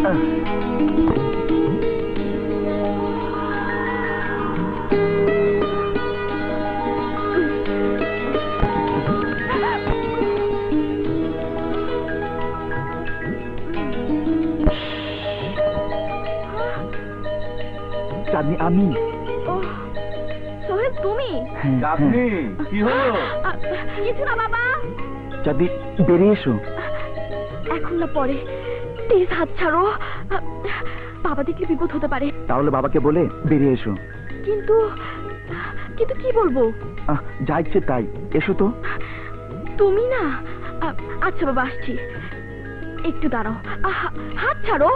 চাঁদনি আমি। সোহেল তুমি? চাঁদনি কি হলো? কিছু না বাবা। চাঁদনি বেরিয়ে এসো। এখন না পরে, প্লিজ হাত ছাড়ো। বাবা দেখলে বিপদ হতে পারে। তাহলে বাবাকে বলে বেরিয়ে এসো। কিন্তু কিন্তু কি বলবো? যা ইচ্ছে তাই, এসো তো। তুমি না। আচ্ছা বাবা, আসছি। একটু দাঁড়াও, হাত ছাড়ো।